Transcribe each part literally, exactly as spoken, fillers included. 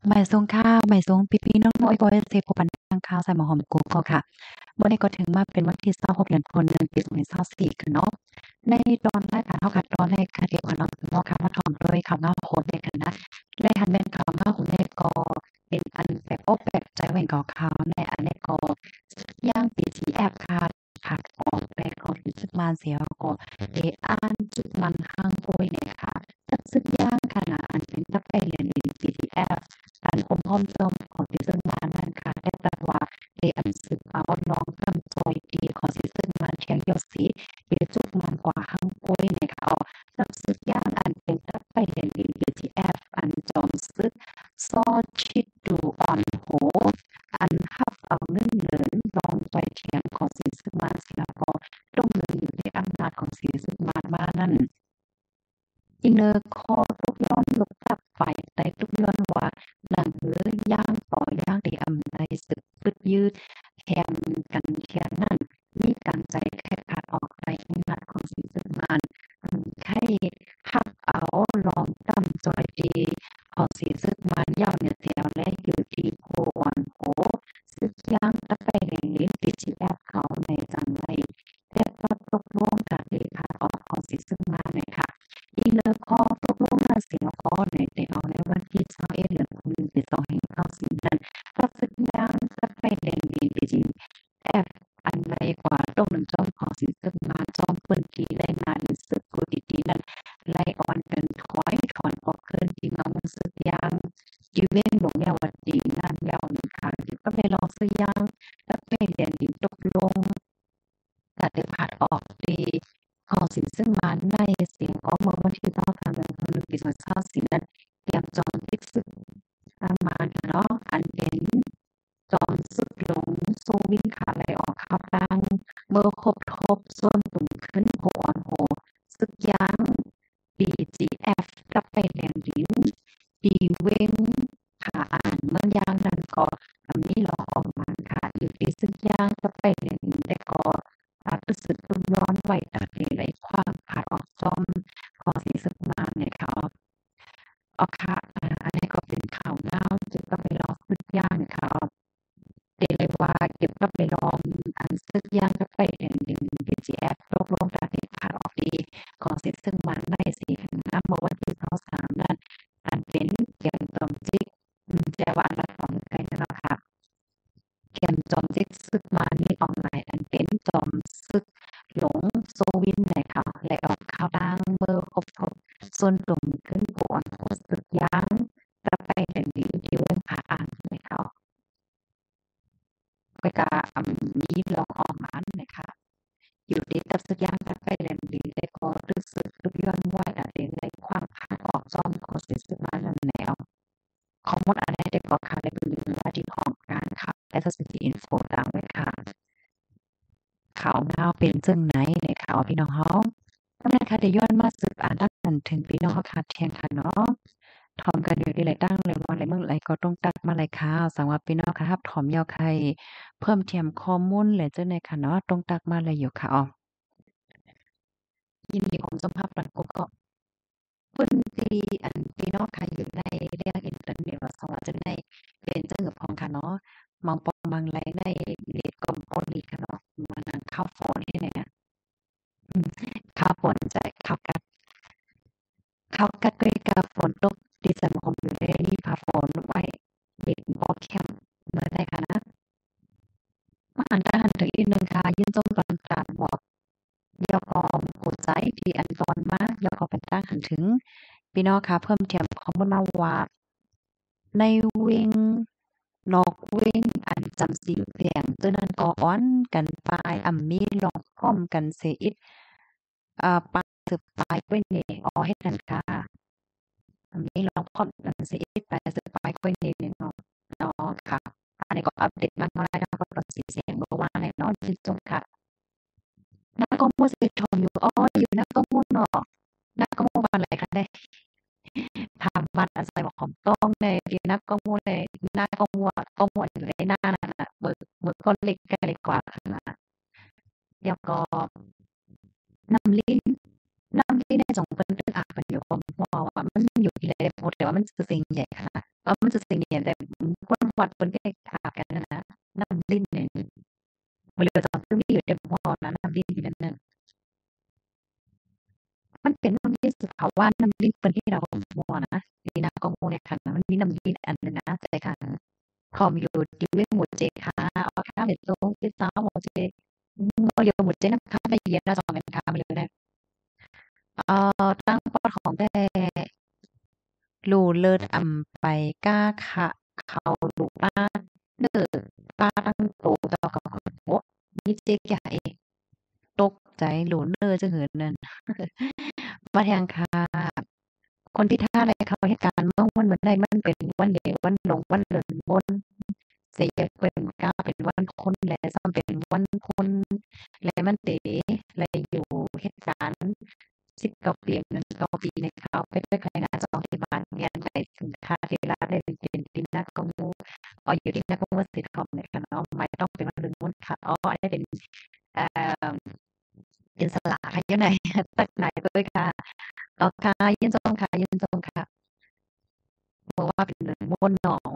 หมายสงข้าวหมายสงปีๆน้องน้อยก็เซโพปันทางข้าวใส่หมอหอมกุกก็ค่ะวันนี้ก็ถึงมาเป็นวันที่เศร้าหกเดือนธันวาคมปีสองพันยี่สิบสี่กันเนาะในตอนแรกค่ะเท่ากับตอนแรกค่ะเดี๋ยวเราจะบอกค่ะว่าทอมโดยคำว่าโคดในกันนะและหันเป็นคำว่าหุ่นในก็เป็นอันแบบโอ้แบบใจแหว่งเก่าเขาในอันนี้ก็ย่างปีสีแอบค่ะขาดออกแปลกออกจุดมันเสียก็เออ่านจุดมันข้างโวยเนี่ยค่ะจักสึกย่างขนาดอันเป็นจักไปเรียน ปี ที เอฟ การอมพร้อมจอมของสิซึ่งมานั้นค่ะได้ตรัสว่าได้อันสึกเอาน้องกำจอยดีของสิซึ่งมาเชียงยศสีเปียจุกมันกว่าหังกล้วยเนี่ยค่ะเอาจักสึกย่างอันเป็นตักไปเรียน บี ที เอฟ อันจอมซึกซ้อชิดดูอ่อนโหอันฮับเอาเนื่นเหลินลองไปเทียงของสิซึ่งมาเสียก็ต้องเงินอยู่ในอำนาจของสิซึ่งมามานั่นอินเนอร์คอทุกย้อนลุกตับฝ่ายแต่ทุกย้อนว่าหลังเหือย่างต่อย่างที่อำในศึกพืดยืดแถมกันเทียนนั่นมีการใจแค่ขาดออกไปอำนาจของสิซึ่งมานใครหักเอาลองตั้มจอยดีพอสีซึกมันย่อมเนี่ยเตียวและอยู่ดีโพอ่อนโหซึกย่างตะไปแหล่งลิ้นปิจิแอบเขาในจังไรแต่ก็ตกลงจากเดขาออกของสีซึ่งมาเนี่ยค่ะอีเลิกข้อตกลงน่าเสียข้อในแต่เอาในวันที่เช้าเอ็ดเดือนกุมภาพันธ์ปีสองพันเก้าสิบนั้นก็สึกย่างตะไปแหล่งลิ้นปิจิแอบอันไรกว่าต้องนำจอมของสีซึ่งมาจอมเปิ้นทีได้นานสึกกูดีๆนั้นไล่อ่อนกันถอยถอนออกเกินที่มามันสึกยางจีเว้นบอกยาวดีนานยาวหนึ่งครั้งก็ไปลองซื้อยางแล้วไปเรียนดินตกลงกัดเดือดออกดีของสินซึ่งมาในเสียงออกเมื่อวันที่เก้าธันวาคมปีสองพันยี่สิบสี่นั้นเตรียมจองติดซึกมาเนาะอันเป็นจอมซึกหลงโซวินขาไหลออกข้าวตังเมื่อครบทบส่วนตุ่มขึ้นโหอ่อนโหซึกยาง บี จี เอฟ กับไปแหลมลิ้นปีเว้นขาอ่านเมื่อยางนั้นก็มีหลอกออกมาค่ะอยู่ที่ซึ่งยางกับไปแหลมลิ้นได้ก็อาจรู้สึกตุนร้อนไหวตัดในความขาดออกจอมขอสีสึกมาเนี่ยค่ะออกค่ะอันนี้ก็เป็นข่าวเน่าจึงก็ไปรอซึกยางค่ะเดเลยว่าเก็บก็ไปลองอันซึกยางกับไปแหลมลิ้น บี จี เอฟ รวบรวมการติดขาดออกดีขอสิซึ่งมาได้สินะเมื่อวันที่ยี่สิบสามนั้นอันเป็นเกี่ยวกับจอมจิกแต่ว่าอันของไทยนะคะเกี่ยวกับจอมจิกซึกมานี่ออนไลน์อันเป็นจอมซึกหลงโซวินนะคะและออกข่าวดังเมื่อครบทบส่วนตรงขึ้นก่อนโพสต์ตึกยางกลับไปเห็นดีดีเรื่องผ่าอ่านนะคะไปกะมีลองออกมานะคะอยู่ดีกับสักอย่างกันไปแหลมดีแต่ก็รู้สึกทุกย้อนว่าอะไรในความขาดออกจอมของสิสมาแล้วแนวข้อมูลอะไรได้ก็ค่ะในบริเวณว่าที่ของการค่ะและสถิติอินโฟดังเลยค่ะข่าวน่าเป็นจึงไหนในข่าวพี่น้องเฮาก็นั่นค่ะเดี๋ยวย้อนมาสืบอ่านตั้งถึงพี่น้องเฮาค่ะเที่ยงค่ะเนาะถอมกันอยู่ที่ไหนตั้งเลยว่าอะไรเมื่อไหร่ก็ต้องตักมาเลยค่ะสังว่าพี่น้องค่ะครับถอมยาวใครเพิ่มเทียมข้อมูลเลยเจ้าในค่ะเนาะต้องตักมาเลยอยู่ค่ะอ๋อยินดีของสมภาพปันก็เพิ่นที่อันพี่น้องค่ะอยู่ในเรื่องอินเทอร์เน็ตว่าสว่าจะได้เป็นจังหวัดของค่ะเนาะมองปองบางไรในเน็ตก็บ่ดีค่ะเนาะมันนั่นข้าวฝนนี่แหละอืมข้าวฝนจะข้าวกัดข้าวกัดด้วยกาฝนตกดิฉันคงอยู่ได้รีบหาฝนไว้เด็กบ่แคมป์มาได้ค่ะนะมาหันตาหันถึงอีกหนึ่งค่ะยินจมปันตราดบอกยกอหัวใจที่อันตอนมายกอเป็นตั้งหันถึงพี่น้องค่ะเพิ่มเติมข้อมูลมาว่า ในวิ่งนอกวิ่งอันจำศีลแผงตัวนั้นก็อ้อนกันปลายอ่ำมีลองพร้อมกันเสียอีกอ่าปลายสืบปลายกล้วยเหน่ออเฮ็ดนั่นค่ะอันนี้ลองพร้อมกันเสียอีกปลายสืบปลายกล้วยเหน่เนี่ยเนาะเนาะค่ะอันนี้ก็อัปเดตมาเนาะแล้วก็ก็สิเสียงบ่ว่าแหละเนาะที่จงค่ะนาก็บ่สิถอนอยู่อ้ออยู่นาก็ม่เนาะนาก็ม่ว่าอะไรคะได้ ถามบัตรอาศัยบอกของต้องในดีนักก็มัวในหน้าก็มัวก็มัวอยู่ในหน้านั่นน่ะเบิกเบิกก็เล็กกันเล็กกว่าขนาดแล้วก็น้ำลิ้นน้ำลิ้นในสองเป็นตึกอาเป็นอยู่ผมมองว่ามันอยู่ที่ใดโพแต่ว่ามันคือสิ่งใหญ่ค่ะเออมันจะสิ่งเนี่ยแต่คนวัดเพิ่นก็ถามกันนะนะน้ำลิ้นเนี่ยบ่เหลือสองซึ่งมีอยู่เต็มพอนะน้ำลิ้นอยู่นั่นน่ะมันเป็นน้ำลิ้นสุภาวะน้ำลิ้นเปิ้นที่เราบ่นะที่นาก็บ่ในคันมันมีน้ำลิ้นอันหนึ่งนะใจค่ะพร้อมอยู่ที่เรื่องหมดเจค่ะเอาค่ะเดี๋ยวลงที่สาวหมดเจอืมบ่เหลือหมดเจน้ำค้าไม่เย็นนะสองแม่นค้ามาเลยนะเอ่อตั้งปอดของแต่ลู่เลิศอำไปก้าคะเขาลู่ป้าเด้อป้าตั้งโตเจ้าก็โอ้มีเจ๊ใหญ่ตกใจหลูเน้อจังเหินนั่นมาแทงค่ะคนที่ท่าใดเขาเหตุการณ์เมื่อวันวันใดมันเป็นวันเหลววันหลงวันหล่นมนต์เสียเป็นกาเป็นวันคนแลซ้ำเป็นวันคนแลมันเต๋แลอยู่เหตุการณ์สิบเก้าปีนั้นเก้าปีในเขาไปด้วยกันงานสองที่บ้านเรียนไปถึงค่าที่รัฐได้เป็นดินนักก็มูอ๋ออยู่ที่นักก็มูสิทธิ์ของเนี่ยค่ะเนาะไม่ต้องเป็นวันหนึ่งมุนค่ะอ๋อได้เป็นเอ่อเป็นสลากค่ะยังไงตักไหนก็ด้วยค่ะต่อค่ะยินทรงค่ะยินทรงค่ะเพราะว่าเป็นมนต์หนอง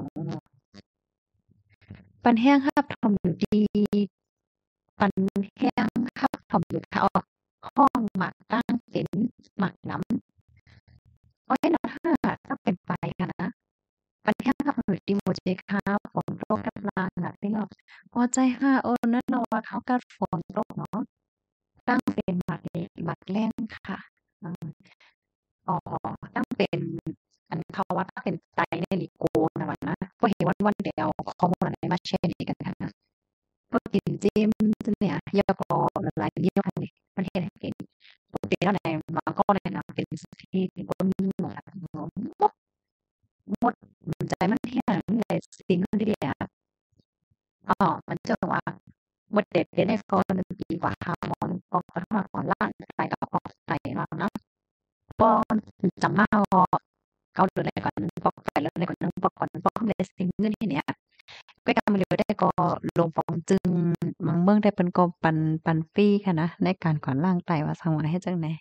ปันแห้งครับทอมอยู่ดีปันแห้งครับทอมอยู่เขาห้องหมักตั้งเป็นหมักน้ำโอ้ยนะถ้าถ้าเป็นไปค่ะนะปันแห้งครับทอมอยู่ดีหมดเลยค่ะฝนตกกำลังนะที่เราพอใจค่ะโอ้นั่นเราว่าเขากัดฝนตกเนาะตั้งเป็นหมักหมักแรงค่ะอืมอ๋อตั้งเป็นอันเขาว่าตั้งเป็นไตในลิโกนะวันนะก็เห็นวันวันเดียวข้อมูลอะไรมาแชร์กันค่ะ ก็กินจิ้มเนี่ยยาก็หลายยี่ห้อนี่ประเทศให้กินปกติแล้วในบางก็ในนะเป็นที่ก็มีหมดหมดหมดใจมันแห้งเลยสิ่งที่เดียอ๋อมันเจอว่าหมดเด็ดในฟอนหนึ่งปีกว่าฮาร์โมนก็กระทบก่อนล่างไปกับออกไปแล้วนะพอจำมาเขาดูในก่อนปอกไปแล้วในก่อนนึงปอกก่อนปอกในสิ่งเงินที่เนี้ย ก็กำเร็วได้ก็ลงฟองจึงมังเมืองได้เป็นก็ปันปันฟรีค่ะนะในการก่อนล่างไตว่าสังว่าให้จังไหน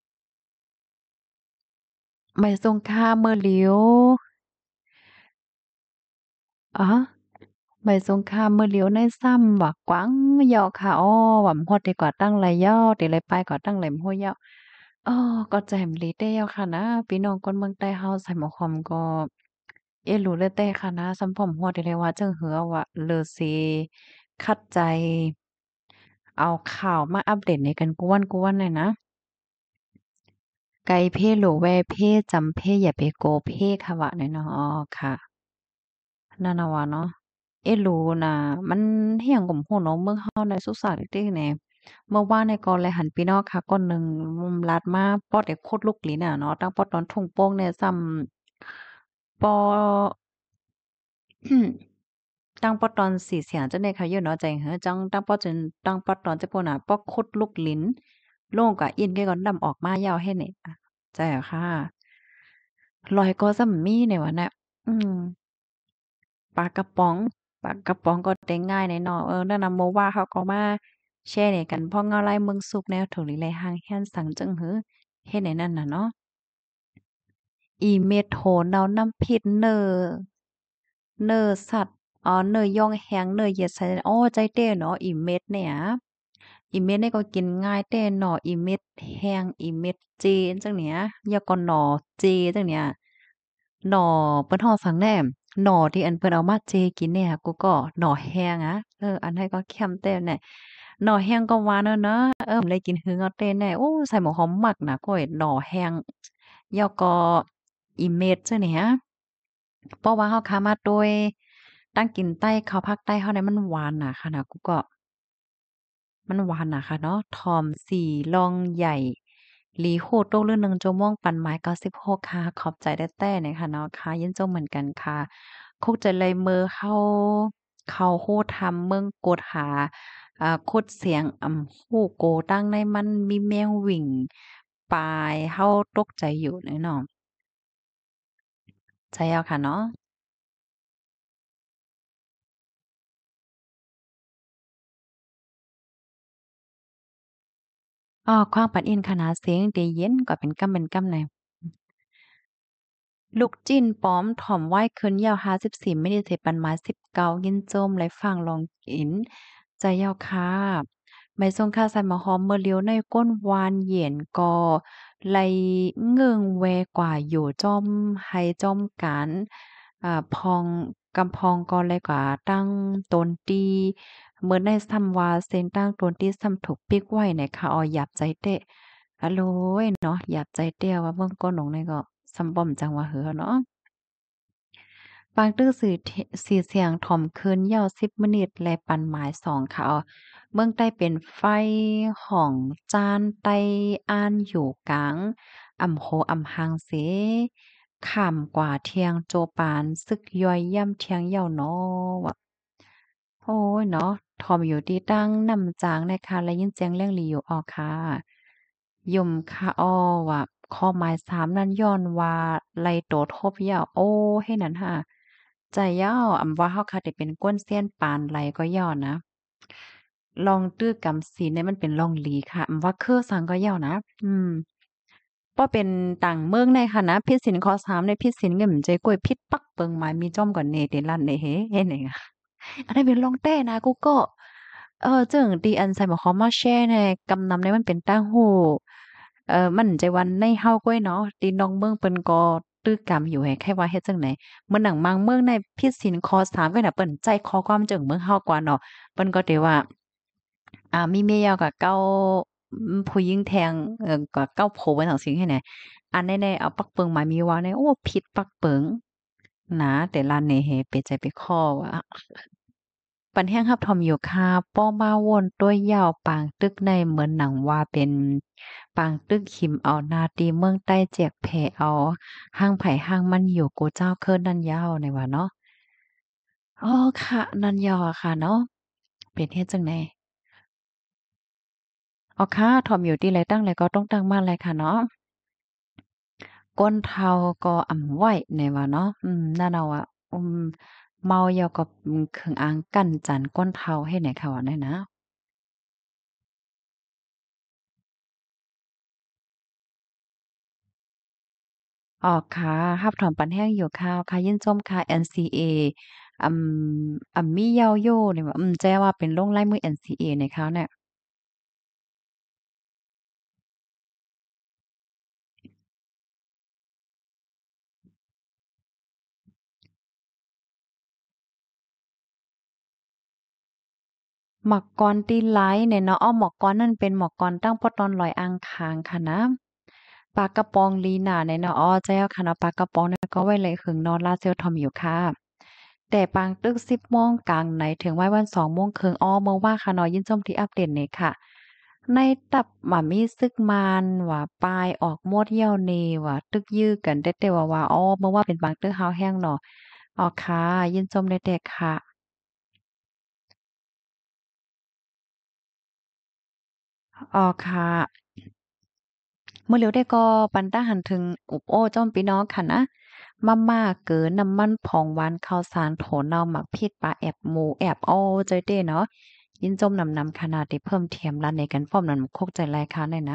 ไม่ทรงค่าเมื่อเลี้ยวอ๋อไม่ทรงค่าเมื่อเลี้ยวในซ้ำว่ากว้างยอค่ะอ้อว่าฮอดดีกว่าตั้งไรย่อตีไรไปกว่าตั้งไรห้วยย่ออ้อก็แจ่มลีเต้วค่ะนะพี่น้องคนเมืองใต้เฮาใส่หมอคอมก็เอะรู้เลยแต่ค่ะนะซ้ำผมฮอดได้เลยว่าจังเหือว่าเลอสิคัดใจ เอาข่าวมาอัปเดตในกันกวนกวนหน่อยนะไกเพโลแวเพจำเพอย่าไปโกเพค่ะวะเนี่ยเนาะอ๋อค่ะนั่นน่ะวะเนาะเอ๊ะรู้นะมันเฮียงก็บ่ฮู้เนาะเมืองเฮาในสุสานติแหน่เมื่อวานเนี่ยก็แลหันพี่น้องค่ะคนหนึ่งมุมลัดมาปอดไอ้โคตรลูกหลินอะเนาะตั้งปอดตอนทุ่งโป่งเนี่ยซ้ำปอ ตั้งปอตอนสี่เสียงจังได๋ค่ะอยู่เนาะใจเฮอจังตั้งปอจนตั้งปอตอนจะปุ่นน่ะปอคุดลูกลิ้นโลงก็อินไปก่อนดำออกมายาวให้นี่อะใจอะค่ะลอยก็ซั้นมีเนี่ยว่าน่ะอืมปลากระป๋องปลากระป๋องก็ได้ง่ายแน่เนาะเออนั่นน่ะโมว่าเขาก็มาแชร์นี่กันพ้องเงาลายเมืองสุกแนวถุลีแลหางแฮ่นสังจังหือเฮ็ดให้นั่นน่ะเนาะอีเม็ดโหนเอาน้ำพริกเน้อ เนอสัตว์อ๋อเนยย่องแฮงเนยเหยียดใส่อ้อใจเต้เนาะอีเม็ดเนี่ยอีเม็ดเนี่ยก็กินง่ายเต้หน่ออีเม็ดแห้งอีเม็ดเจจังเนี้ยแล้วก็หน่อเจจังเนี้ยหน่อเปิ้นฮ้อสังแหน่หน่อที่อันเพิ่นเอามาเจกินเนี่ยกูก็หน่อแห้งอะเอออันนั้นก็แค้มเต้แน่หน่อแห้งก็หวานอะเนาะเออเลยกินหือเอาเต้แน่โอ้ใส่หมอหอมมักนะก้อยหน่อแห้งแล้วก็อีเม็ดจังเนี้ย เพราะว่าเฮาขามาโดยตั้งกินใต้ข้าวภาคใต้เฮาเนี่ยมันหวานน่ะค่ะนะกูก็มันหวานน่ะค่ะเนาะถ่อมสี่ลองใหญ่หลีโฮโต้เรื่องหนึ่งโจม่วงปันไม้เก้าสิบหกค่ะขอบใจแต้ๆเนี่ยค่ะเนาะค่ะยินโจเหมือนกันค่ะคุกใจเลยเมอเข้าเข้าโฮทำเมืองโกดหาอ่าโคดเสียงอำฮู้โกตั้งในมันมีแมววิ่งปายเฮาตกใจอยู่เนาะเนาะใจเอาค่ะเนาะ อ้อ ความปันอินขนาดเสียงได้ยินก็เป็นกำเป็นกำเลยลูกจิ้นป้อมถ่อมไหว้คืนยาวห้าสิบสี่ไม่ได้เสปันหมายสิบเก้ายินโจมและฟังลองกินใจยาวค่ะไม่ทรงค่าใส่มาหอมเมื่อเลียวในก้นวานเหยียนกอไลเงิงแวกว่าอยู่จอมให้จอมการอ่าพองกำพองกอเลยกว่าตั้งตนตีเมื่อในซ้ำว่าเซนตั้งตนตีซ้ำถูกปิกไว้ในค่ะออหยาบใจเตะอะโลยเนาะหยาบใจเตี้ยว่าเบิ่งก้นหนงในก็ซ้ำบ่อมจังว่าเหือเนาะ ปางตื้อสื่อเทสีเสียงถ่อมคืนยาวสิบมินิตและปันหมายสองค่ะเอาเมืองใต้เป็นไฟห้องจานไต้อ่านอยู่กลางอำโหอำหางเสข้ามกว่าเที่ยงโจปานซึกย่อยย่ำเที่ยงยาวเนาะว่ะโอ้ยเนาะถ่อมอยู่ที่ตั้งนำจางนะคะและยินเสียงเรื่องลีอยู่ออกค่ะยมค่ะอ้อว่าข้อหมายสามนั่นย้อนว่าไล่โตทบยาวโอ้ให้นั่นค่ะ ใจย่ออำว่าเฮาค่ะได้เป็นก้นเซียนปานไหลก็ย่อนะลองตื้อกำศีลเนี่ยมันเป็นลองหลีค่ะอำว่าคือสังก็ย่อนะอืมบ่เป็นต่างเมืองในค่ะนะผิดศีลข้อสามในผิดศีลเงินใจกล้วยพิษปักเปิงหมายมีจ้อมก่อนเนเดลั่นเนเฮเฮ็ดไหนอะอันนั้นเป็นลองแต้นะกูก็เออจึงตีอันใส่หมายความว่าแช่ในกำนำเนี่ยมันเป็นต้าหู้เอ่อมันใจวันในเฮาก้วยเนาะตีน้องเมืองเปิ้นก็ตื้อกำอยู่ให้แค่ว่าเฮ็ดจังไหน เมื่อหนังมังเมืองในพิษิณคอสามก็น่ะเปิ้นใจคอความจึงเมืองเฮากว่าเนาะเปิ้นก็ได้ว่าอ่ามีเมียยาวกับเก้าอืมผู้หญิงแทงเอ่อก็เก้าโผไว้จั่งซี้หั้นแหน่อันแน่ๆเอาปักเปิงมามีว่าแน่โอ้ผิดปักเปิงนะแต่ละเน่เฮไปใจไปคอว่าปันแห้งรับทอมอยู่ค่ะป้อมาวนตัวยาวปางตึกในเหมือนหนังว่าเป็นปางตึกขิมเอานาตีเมืองใต้แจกแผ่เอาห้างไผห้างมันอยู่กูเจ้าเคินนั่นยาวในว่าเนาะ อ๋อค่ะนันยออะค่ะเนาะเป็นเฮ็ดจั่งใดอ๋อค่ะถ่อมอยู่ที่ไรตั้งไรก็ต้องตั้งมาไรค่ะเนาะก้นเฒ่าก็อำไว้นี่ว่าเนาะอืมนั่นเอาอะอืมเมาแล้วก็อืมเครื่องอ้างกั้นจันก้นเฒ่าเฮ็ดให้เขาอะนั่นนะอ๋อค่ะรับถอนปันแห้งอยู่ค่ะค่ะยินชมค่ะ เอ็น ซี เอ อืมอัมมี่เยาโย่นี่ว่าอืมแจ้ว่าเป็นลงลายมือ เอ็น ซี เอ นี่เขาเนี่ย หมอกกอนตีไลท์เนี่ยเนาะอ้อหมอกกอนนั่นเป็นหมอกกอนตั้งปอตอนลอยอังคารค่ะนะปลากระป๋องลีน่าเนี่ยเนาะอ้อเจ้าค่ะเนาะปลากระป๋องเนี่ยก็ไว้เลยหึงนอนลาเซลทอมอยู่ค่ะแต่ปางตึกสิบโมงกลางไหนถึงไว้วันสองโมงครึ่งอ้อเมื่อว่าค่ะเนาะยินชมที่อัปเดตเนี่ยค่ะในตับหม่ามีซึกมานว่าปลายออกหมดเหี่ยวเนว่าตึกยื้อกันแต่แต่ว่าว่าอ้อเมื่อว่าเป็นบางตึกฮาวแห้งเนาะอ๋อค่ะยินชมได้แต่ค่ะอ๋อค่ะ เมื่อเร็วได้ก็ปันต้าหันถึงอุบโอ้จ้อมพี่น้องค่ะนะมาม่าเก๋อน้ำมันผ่องหวานข้าวสารโถเนาหมักพริกปลาแอบหมูแอบอ้อใจเด้เนาะยินจมนำนำขนาดที่เพิ่มเทียมร้านในกันฟ้อมนั้นโคกใจแลค่ะเนี่ยนะ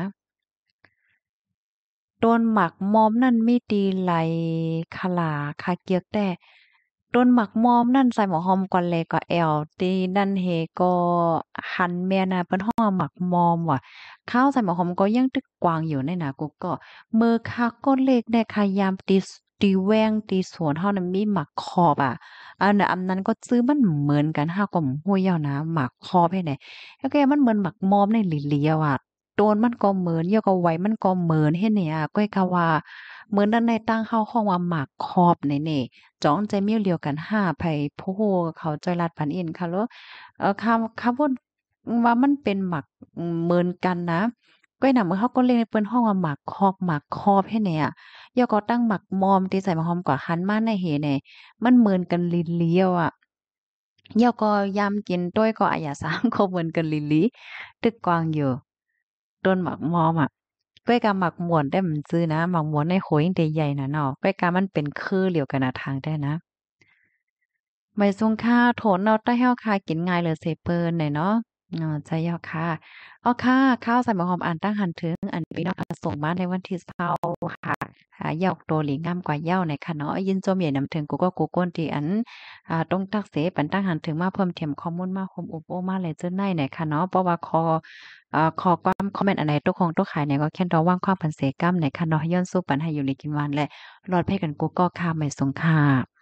โดนหมักมอมนั่นมีตีไหลขลาคาเกียกแต่โดนหมักมอมนั่นใส่หมอหอมก่อนเลยก็แอวตีนั่นเฮก็หันแม่น่ะเปิ้นฮ้อหมักมอมว่ะข้าวใส่หมอหอมก็ยังตึกกวางอยู่ในน่ะกูก็มือคักก็เล็กได้ขยามตีตีแว้งตีสวนเฮานั้นมีหมักขอบอะอันน่ะอันนั้นก็ซื้อมันเหมือนกันเฮาก็บ่ฮู้แล้วนะหมักขอบให้ไหนแล้วแกมันเหมือนหมักมอมในหลีเลียวอะ โดนมันก็เหมือนเหี่ยวก็ไหวมันก็เหมือนเฮ็ดเนี่ยก้อยกะว่าเหมือนดันในตั้งเฮาฮ้องว่าหมากคอบนี่เน่จ้องใจเมียวเลียวกันห้าไผโพโฮเขาจ้อยลาดปานอินค่ะเลอเอ่อคำคำว่าว่ามันเป็นหมักอืมเหมือนกันนะก้อยน่ะมื้อเฮาก็เลยเปิ้นฮ้องว่าหมากคอกหมากคอบเฮ็ดเนี่ยเหี่ยวก็ตั้งหมักมอมที่ใส่มะหอมก็หันมาในเหแหน่มันเหมือนกันลิเลียวอะเหี่ยวก็ยามกินต้วยก็อะหยังสามก็เหมือนกันลิลีตึกกวางอยู่ ต้นหมากมอมอะก้อยกาหมักหมวนได้มันซื้อนะหมักหมวนในโขยใหญ่ๆน่ะเนาะก้อยกามันเป็นคือเหลียวกันน่ะทางได้นะไม่ซุงค่าโถนเอาแต่แห้วคากินง่ายเลยเสเปิ้นเนี่ยเนาะอ๋อใจยอค่ะอ๋อค่ะข้าวใส่หมอหอมอ่านตั้งหันถึงอันพี่น้องค่ะส่งมาในวันที่เศร้าค่ะอ่าเหย้าโตหลีงามกว่าเหย้าในค่ะเนาะยินโจมใหญ่นำถึงกูก็กูก้นที่อันอ่าตรงตักเสปันตั้งหันถึงมาเพิ่มเติมข้อมูลมาโฮมโอโอมาเลยเจ้าในไหนค่ะเนาะเพราะว่าคออ่าคอความคอมเมนต์อันไหนตัวคงตัวขายเนี่ยก็แค่นรอว่างความพันเสกรรมในค่ะเนาะย้อนสู้ปันให้อยู่ในกินวันและรอดให้กันกูก็ค่ะไม่สงค่ะ